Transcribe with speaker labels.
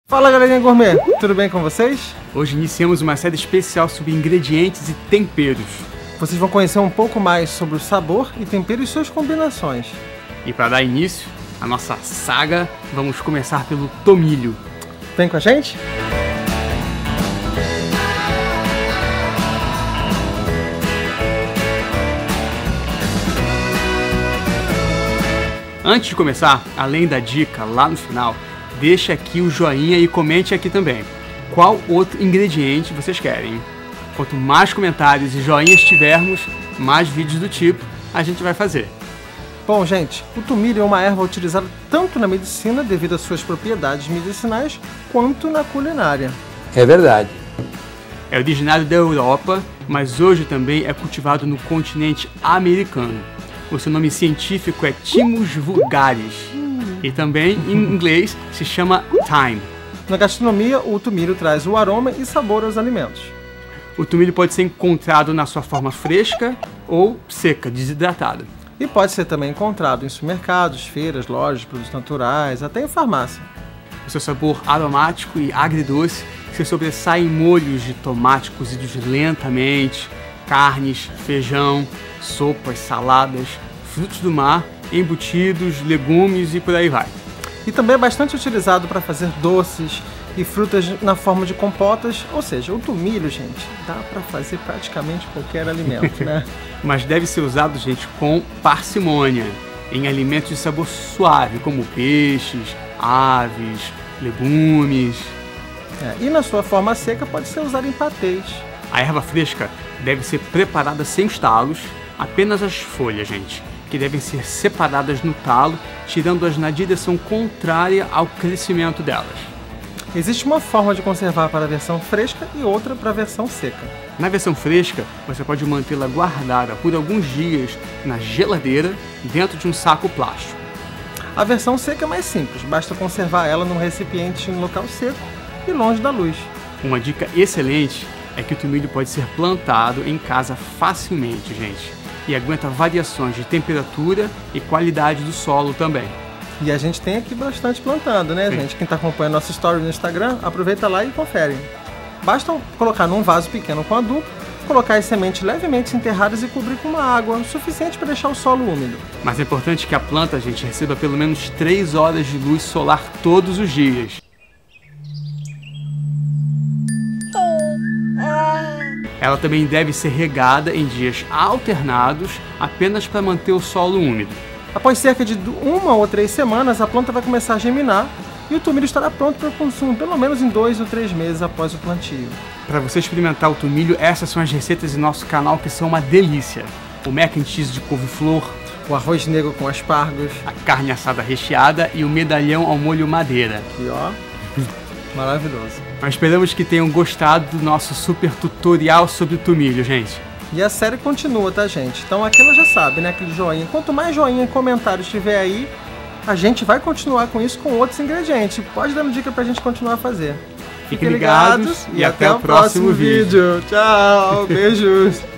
Speaker 1: Fala galerinha gourmet, tudo bem com vocês?
Speaker 2: Hoje iniciamos uma série especial sobre ingredientes e temperos.
Speaker 1: Vocês vão conhecer um pouco mais sobre o sabor e tempero e suas combinações.
Speaker 2: E para dar início à nossa saga, vamos começar pelo tomilho.
Speaker 1: Vem com a gente?
Speaker 2: Antes de começar, além da dica lá no final, deixa aqui o joinha e comente aqui também. Qual outro ingrediente vocês querem? Quanto mais comentários e joinhas tivermos, mais vídeos do tipo a gente vai fazer.
Speaker 1: Bom, gente, o tomilho é uma erva utilizada tanto na medicina devido às suas propriedades medicinais, quanto na culinária.
Speaker 3: É verdade.
Speaker 2: É originário da Europa, mas hoje também é cultivado no continente americano. O seu nome científico é Thymus vulgaris. E também, em inglês, se chama thyme.
Speaker 1: Na gastronomia, o tomilho traz o aroma e sabor aos alimentos.
Speaker 2: O tomilho pode ser encontrado na sua forma fresca ou seca, desidratada.
Speaker 1: E pode ser também encontrado em supermercados, feiras, lojas de produtos naturais, até em farmácia.
Speaker 2: O seu sabor aromático e agridoce se sobressai em molhos de tomate cozidos lentamente, carnes, feijão, sopas, saladas, frutos do mar, embutidos, legumes e por aí vai.
Speaker 1: E também é bastante utilizado para fazer doces e frutas na forma de compotas, ou seja, o tomilho, gente, dá para fazer praticamente qualquer alimento, né?
Speaker 2: Mas deve ser usado, gente, com parcimônia, em alimentos de sabor suave, como peixes, aves, legumes.
Speaker 1: E na sua forma seca pode ser usado em patês.
Speaker 2: A erva fresca deve ser preparada sem os talos, apenas as folhas, gente, que devem ser separadas no talo, tirando-as na direção contrária ao crescimento delas.
Speaker 1: Existe uma forma de conservar para a versão fresca e outra para a versão seca.
Speaker 2: Na versão fresca, você pode mantê-la guardada por alguns dias na geladeira, dentro de um saco plástico.
Speaker 1: A versão seca é mais simples, basta conservar ela num recipiente em local seco e longe da luz.
Speaker 2: Uma dica excelente é que o tomilho pode ser plantado em casa facilmente, gente, e aguenta variações de temperatura e qualidade do solo também.
Speaker 1: E a gente tem aqui bastante plantando, né, gente? Quem está acompanhando nossa story no Instagram, aproveita lá e confere. Basta colocar num vaso pequeno com adubo, colocar as sementes levemente enterradas e cobrir com uma água suficiente para deixar o solo úmido.
Speaker 2: Mas é importante que a planta, gente, receba pelo menos 3 horas de luz solar todos os dias. Ela também deve ser regada em dias alternados, apenas para manter o solo úmido.
Speaker 1: Após cerca de 1 ou 3 semanas, a planta vai começar a germinar e o tomilho estará pronto para o consumo, pelo menos em 2 ou 3 meses após o plantio.
Speaker 2: Para você experimentar o tomilho, essas são as receitas em nosso canal que são uma delícia. O mac and cheese de couve-flor,
Speaker 1: o arroz negro com aspargos,
Speaker 2: a carne assada recheada e o medalhão ao molho madeira.
Speaker 1: Aqui, ó. Maravilhoso.
Speaker 2: Nós esperamos que tenham gostado do nosso super tutorial sobre o tomilho, gente.
Speaker 1: E a série continua, tá, gente? Então aquilo já sabe, né? Aquele joinha. Quanto mais joinha e comentários tiver aí, a gente vai continuar com isso com outros ingredientes. Pode dar uma dica pra gente continuar a fazer.
Speaker 2: Fiquem ligados e até o próximo vídeo.
Speaker 1: Tchau, beijos.